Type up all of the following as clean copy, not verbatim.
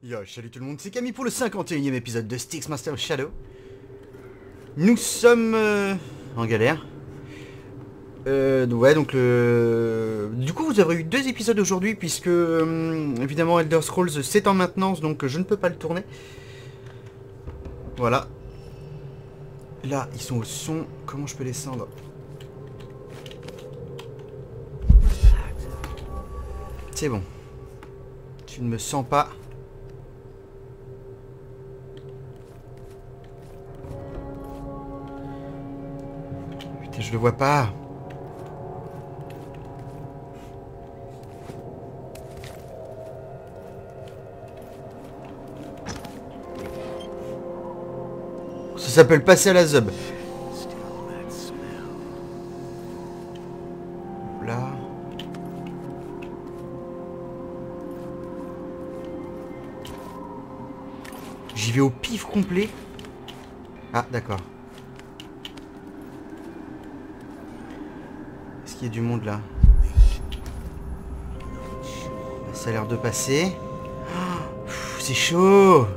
Yo, salut tout le monde, c'est Camille pour le 51e épisode de Styx Master of Shadow. Nous sommes en galère. Ouais, donc du coup vous avez eu 2 épisodes aujourd'hui puisque évidemment Elder Scrolls c'est en maintenance, donc je ne peux pas le tourner. Voilà. Là, ils sont au son. Comment je peux descendre? C'est bon. Tu ne me sens pas. Putain, je le vois pas. Ça s'appelle passer à la zub. Là. J'y vais au pif complet. Ah, d'accord. Est-ce qu'il y a du monde là? Ça a l'air de passer. Oh, c'est chaud.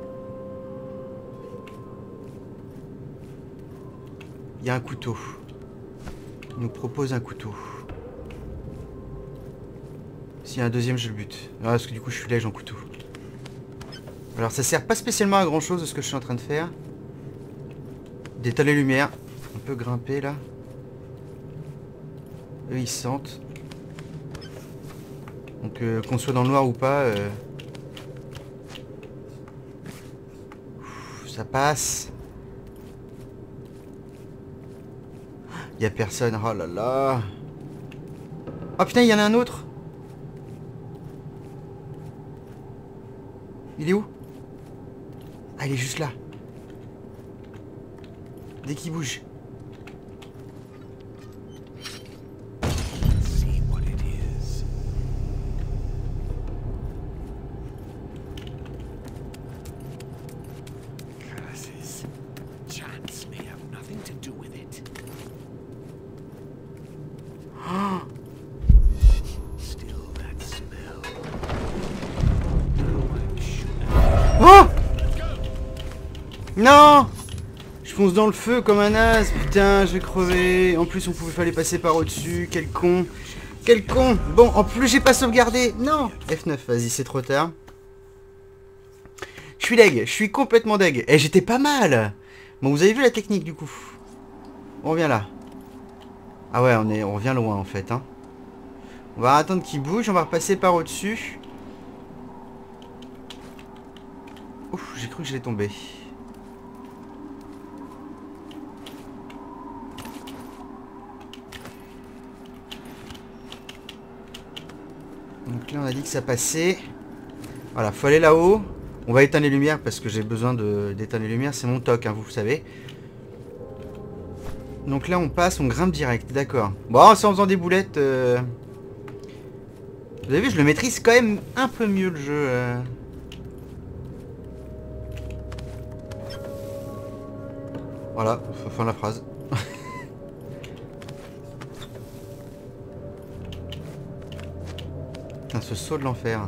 Il y a un couteau. Il nous propose un couteau. S'il y a un deuxième, je le bute. Ah, parce que du coup, je suis léger en couteau. Alors, ça sert pas spécialement à grand chose de ce que je suis en train de faire. D'éteindre les lumières. On peut grimper là. Eux, ils sentent. Donc, qu'on soit dans le noir ou pas, ça passe. Il y a personne. Oh là là. Oh putain, il y en a un autre. Il est où? Ah, il est juste là. Dès qu'il bouge. Oh! Non! Je fonce dans le feu comme un as, putain, je vais crever. En plus, on pouvait fallait passer par au-dessus, quel con. Quel con! Bon, en plus, j'ai pas sauvegardé. Non! F9, vas-y, c'est trop tard. Je suis deg, je suis complètement deg. Et j'étais pas mal! Bon, vous avez vu la technique, du coup. On revient là. Ah ouais, on revient loin, en fait, hein. On va attendre qu'il bouge, on va repasser par au-dessus. Ouf, j'ai cru que j'allais tomber. Donc là, on a dit que ça passait. Voilà, faut aller là-haut. On va éteindre les lumières parce que j'ai besoin d'éteindre les lumières. C'est mon toc, hein, vous savez. Donc là, on passe, on grimpe direct. D'accord. Bon, c'est en faisant des boulettes. Vous avez vu, je le maîtrise quand même un peu mieux, le jeu. Voilà, fin de la phrase. Putain, ce saut de l'enfer.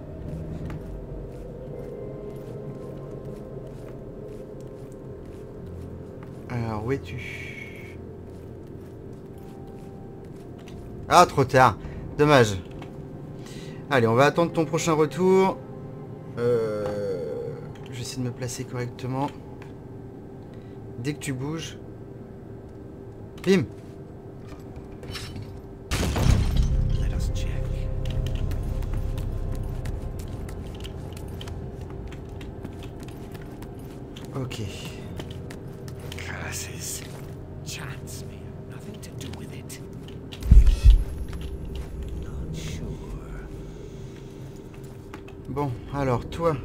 Alors, où es-tu? Ah, trop tard. Dommage. Allez, on va attendre ton prochain retour. Je vais essayer de me placer correctement. Dès que tu bouges. Bim! Ok. Bon, alors toi.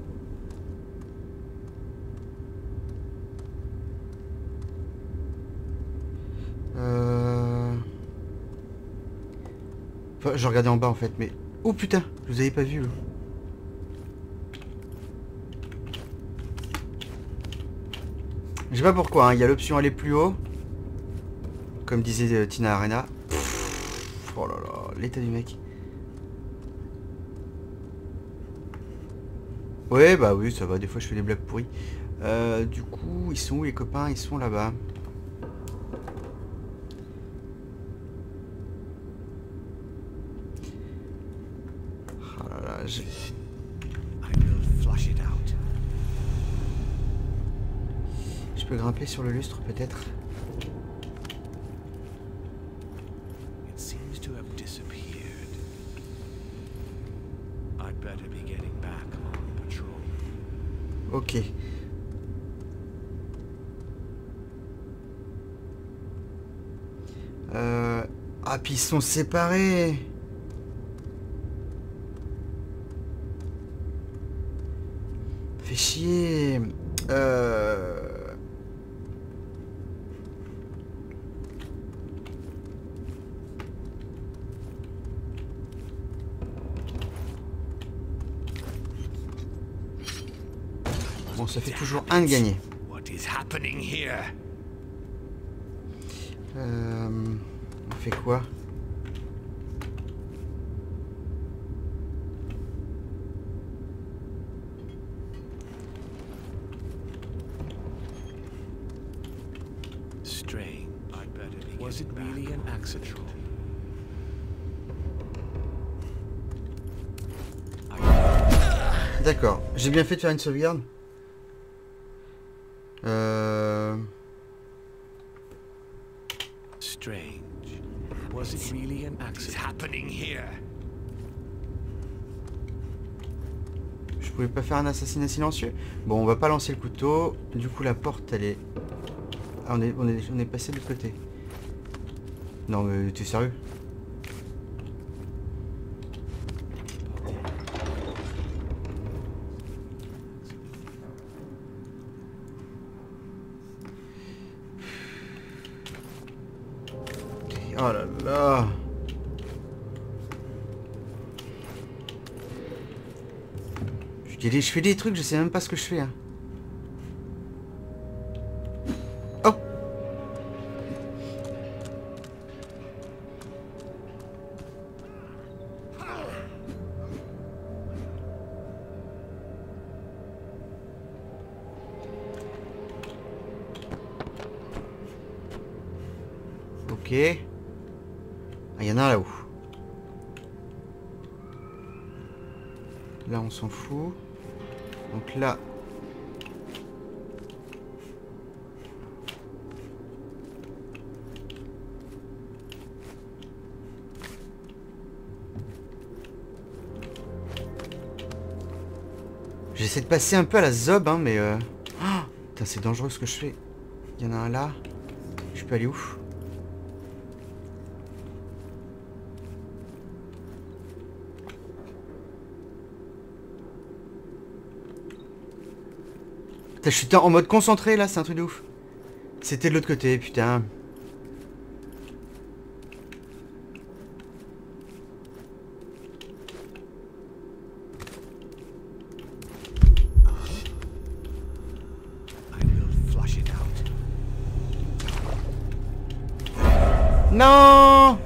Enfin, je regardais en bas en fait, mais... Oh putain, je vous avais pas vu. Je sais pas pourquoi, hein. Il y a l'option aller plus haut. Comme disait Tina Arena. Pff, oh là là, l'état du mec. Ouais, bah oui, ça va, des fois je fais des blagues pourries. Du coup, ils sont où les copains? Ils sont là-bas. Oh là là, je peux grimper sur le lustre peut-être? Ok. Ah, puis ils sont séparés. Fait chier. Bon, ça fait toujours un de gagné. On fait quoi? Was it really an accident? D'accord. J'ai bien fait de faire une sauvegarde. Strange. Was it really an accident? Je pouvais pas faire un assassinat silencieux. Bon, on va pas lancer le couteau. Du coup, la porte, elle est... Ah, on est passé de l'autre côté. Non, mais t'es sérieux? Oh là là. Je fais des trucs, je sais même pas ce que je fais. Hein. Oh. Ok. Ah, il y en a un là-haut. Là, on s'en fout. Donc là... J'essaie de passer un peu à la zob, hein, mais... Oh, putain, c'est dangereux ce que je fais. Il y en a un là. Je peux aller où? Putain, je suis en mode concentré là, c'est un truc de ouf. C'était de l'autre côté, putain. Non!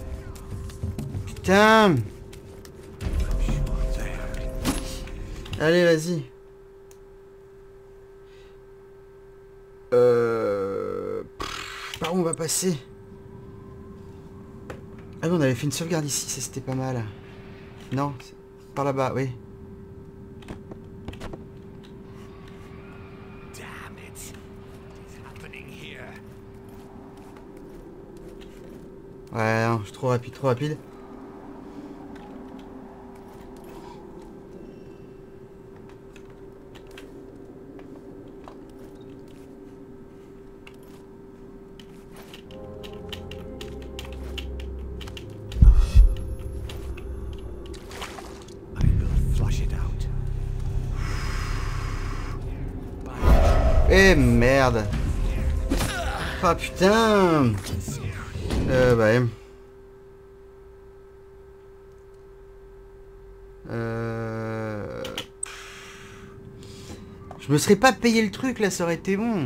Putain! Allez, vas-y. Par où on va passer? Ah oui, on avait fait une sauvegarde ici, ça c'était pas mal. Non, par là-bas, oui. Ouais, non, je suis trop rapide, trop rapide. Eh merde. Ah putain. Bah. Je me serais pas payé le truc là, ça aurait été bon.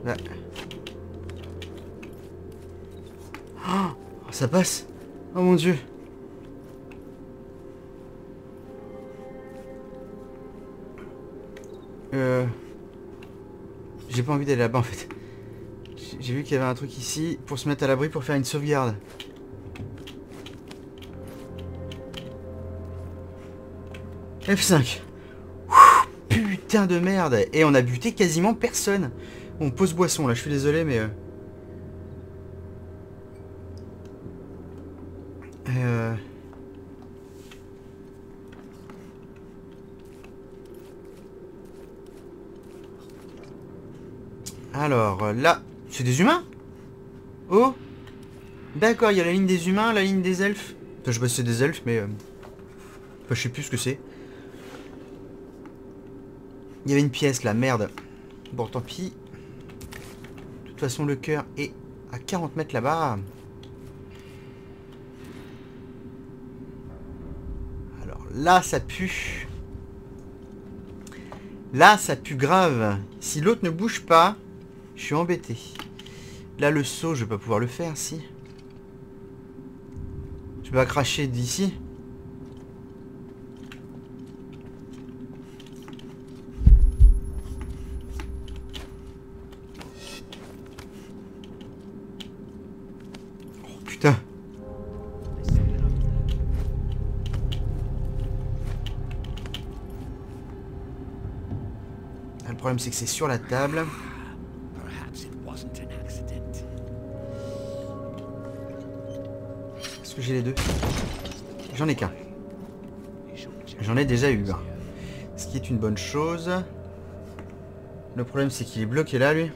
Là. Oh, ça passe. Oh mon dieu. J'ai pas envie d'aller là-bas en fait. J'ai vu qu'il y avait un truc ici pour se mettre à l'abri pour faire une sauvegarde. F5. Ouh, putain de merde. Et on a buté quasiment personne. On pose boisson là, je suis désolé mais... Alors, là, c'est des humains? Oh! D'accord, il y a la ligne des humains, la ligne des elfes. Enfin, je sais pas si c'est des elfes, mais... Enfin, je sais plus ce que c'est. Il y avait une pièce, là, merde. Bon, tant pis. De toute façon, le cœur est à 40 mètres là-bas. Alors, là, ça pue. Là, ça pue grave. Si l'autre ne bouge pas... Je suis embêté. Là, le saut, je vais pas pouvoir le faire, si. Je vais pas cracher d'ici. Oh, putain. Ah, le problème, c'est que c'est sur la table. Est-ce que j'ai les deux? J'en ai qu'un. J'en ai déjà eu un. Ce qui est une bonne chose. Le problème c'est qu'il est bloqué là lui.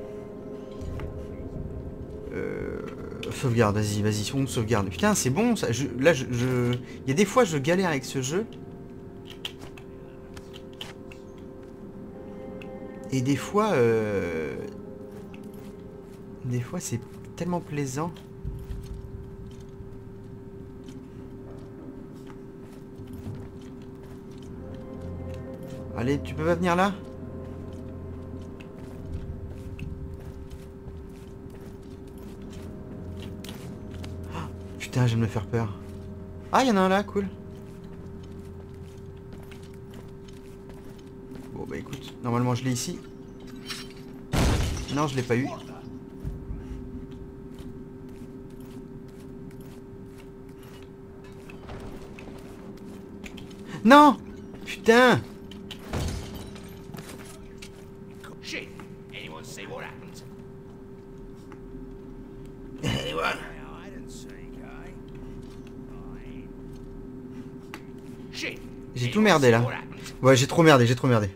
Sauvegarde, vas-y, vas-y, on sauvegarde. Putain c'est bon ça. Là il y a des fois je galère avec ce jeu. Et des fois c'est tellement plaisant. Allez, tu peux pas venir là? Oh, putain, je vais me faire peur. Ah, il y en a un là, cool. Bon, bah écoute, normalement je l'ai ici. Non, je l'ai pas eu. Non! Putain! J'ai tout merdé là. Ouais, j'ai trop merdé, j'ai trop merdé.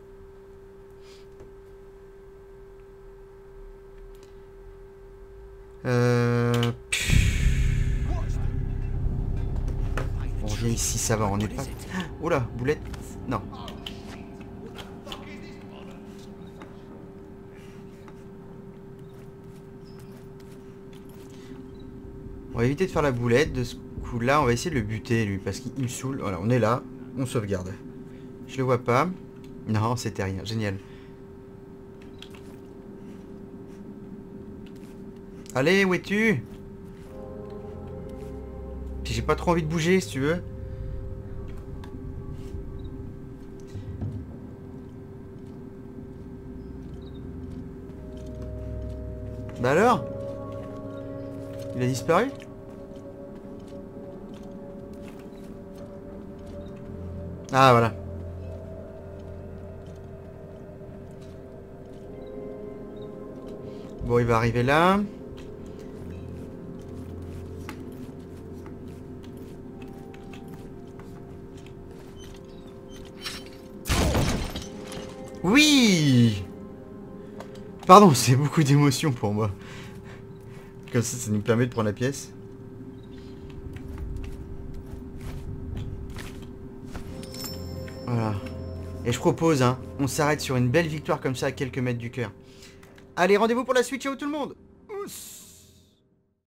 On revient ici, ça va, on n'est pas... Oh là, boulette. Non. On va éviter de faire la boulette. De ce coup-là, on va essayer de le buter, lui, parce qu'il me saoule. Voilà, on est là. On sauvegarde. Je le vois pas. Non, c'était rien. Génial. Allez, où es-tu? Puis j'ai pas trop envie de bouger, si tu veux. Bah alors? Il a disparu? Ah, voilà. Bon, il va arriver là. Oui! Pardon, c'est beaucoup d'émotions pour moi. Comme ça nous permet de prendre la pièce. Voilà. Et je propose, hein, on s'arrête sur une belle victoire comme ça à quelques mètres du cœur. Allez, rendez-vous pour la suite, ciao tout le monde. Ouss.